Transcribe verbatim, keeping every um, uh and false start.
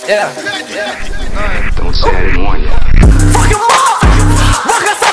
Yeah. Don't say I didn't warn you. Fuck 'em up!